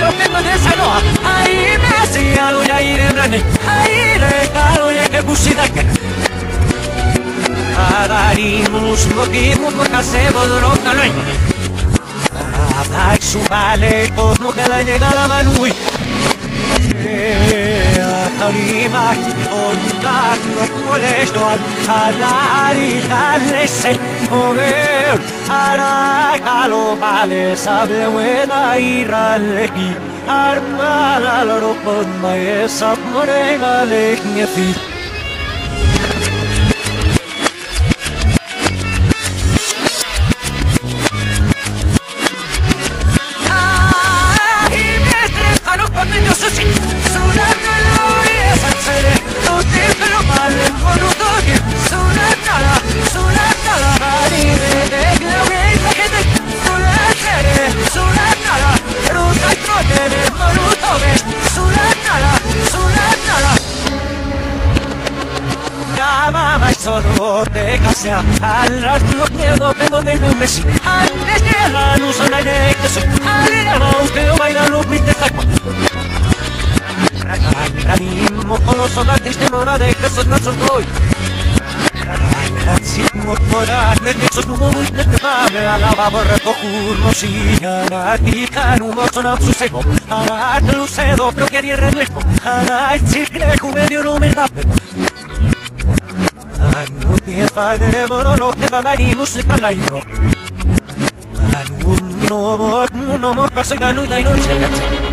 tengo de sanoa Ai mesi aluja irrani Ai rekaluja ke busidake Adarimus mokimus morkasevod rokkaloin Adak subale kosmo que la llega la manui Arimak ondak no molesto Alari alese mover Arakalo vale sabe buena irraleki Armala loro podma esa morega leknefi Solo te casea al rastro miedo vengo de un mes antes de la luz a la dirección al aunque baila lo pinte taco animo con los soldados de mora de que son nuestros hoy si motoras de esos números de te a la vapor recojurnos y a ti canumo son a su seco a la lucedo pero que dierre nuestro a la chicle juvenil no me da Anu padre borolo te bagari musika laino Anu no mo kasi ganu dai no chega